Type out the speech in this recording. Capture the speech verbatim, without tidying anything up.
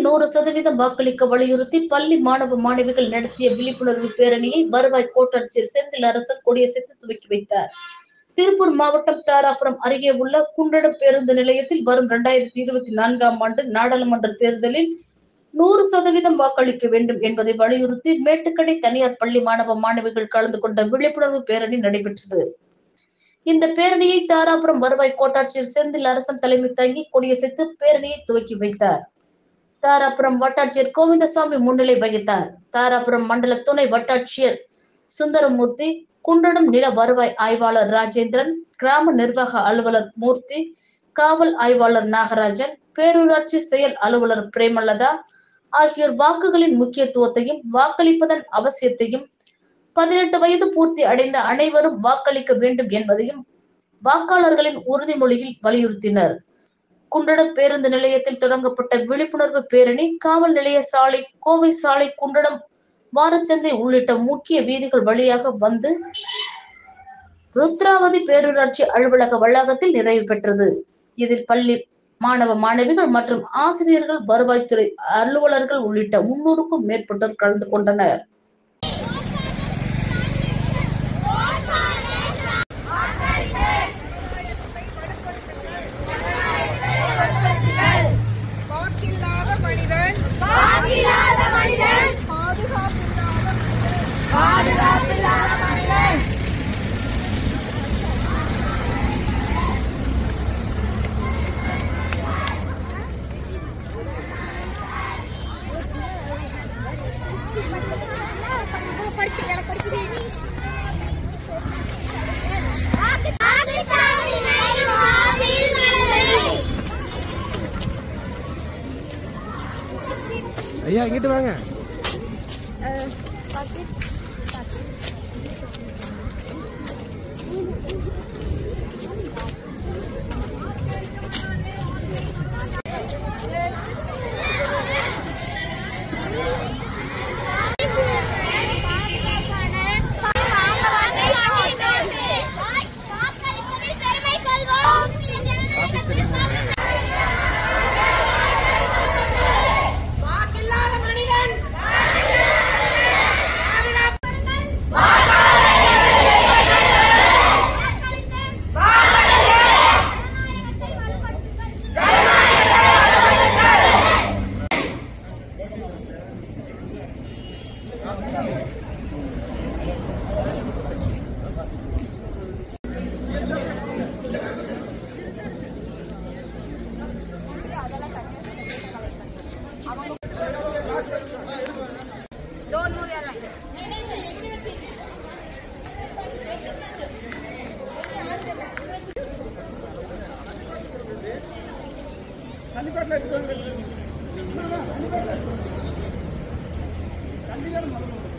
நூறு சதவீதம் வாக்களிக்க வலியுறுத்தி பள்ளி மாணவ மாணவிகள் நடத்திய விழிப்புணர்வு பேரணியை வருவாய் கோட்டாட்சியர் செந்தில் அரசன் கொடியசைத்து துவக்கி வைத்தார். திருப்பூர் மாவட்டம் தாராபுரம் அருகே உள்ள குண்டடம் பேருந்து நிலையத்தில் வரும் இரண்டாயிரத்தி இருபத்தி நான்காம் ஆண்டு நாடாளுமன்ற தேர்தலில் நூறு சதவீதம் வாக்களிக்க வேண்டும் என்பதை வலியுறுத்தி மேட்டுக்கடை தனியார் பள்ளி மாணவ மாணவிகள் கலந்து கொண்ட விழிப்புணர்வு பேரணி நடைபெற்றது. இந்த பேரணியை தாராபுரம் வருவாய் கோட்டாட்சியர் செந்தில் அரசன் தலைமை தாங்கி கொடியசைத்து பேரணியை துவக்கி வைத்தார். தாராபுரம் வட்டாட்சியர் கோவிந்தசாமி முன்னிலை வகித்தார். தாராபுரம் மண்டல துணை வட்டாட்சியர் சுந்தரமூர்த்தி, குண்டடம் நில வருவாய் ஆய்வாளர் ராஜேந்திரன், கிராம நிர்வாக அலுவலர் மூர்த்தி, காவல் ஆய்வாளர் நாகராஜன், பேரூராட்சி செயல் அலுவலர் பிரேமலதா ஆகியோர் வாக்குகளின் முக்கியத்துவத்தையும் வாக்களிப்பதன் அவசியத்தையும், பதினெட்டு வயது பூர்த்தி அடைந்த அனைவரும் வாக்களிக்க வேண்டும் என்பதையும் வாக்காளர்களின் உறுதிமொழியில் வலியுறுத்தினர். குண்டடம் பேருந்து நிலையத்தில் தொடங்கப்பட்ட விழிப்புணர்வு பேரணி காவல் நிலைய சாலை, கோவை சாலை, குண்டடம் வாரச்சந்தை உள்ளிட்ட முக்கிய வீதிகள் வழியாக வந்து ருத்ராவதி பேரூராட்சி அலுவலக வளாகத்தில் நிறைவு பெற்றது. இதில் பள்ளி மாணவ மாணவிகள் மற்றும் ஆசிரியர்கள், வருவாய்த்துறை அலுவலர்கள் உள்ளிட்ட முன்னூறுக்கும் மேற்பட்டோர் கலந்து கொண்டனர். ஐயா இங்கிட்டு வாங்க. கண்டிப்பாக